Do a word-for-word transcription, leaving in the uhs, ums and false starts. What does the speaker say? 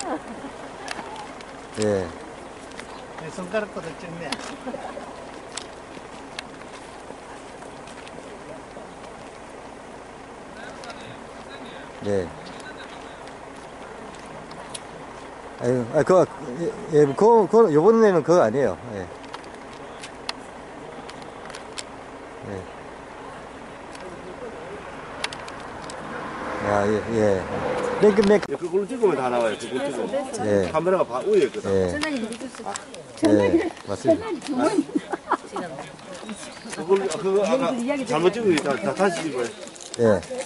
예. 내 손가락보다 적네. 네. 아유, 아, 그거, 예, 예, 그거, 그거, 요번에는 그거 아니에요. 예. 예. 야, 예, 예. 맥, 맥. 예, 그걸로 찍으면 다 나와요. 그걸로 찍으면. 예. 카메라가 바, 위에 있거든. 예. 예, 맞습니다. 그걸, 그거 아까 잘못 찍은 게 다, 다 다시 찍어요. 예.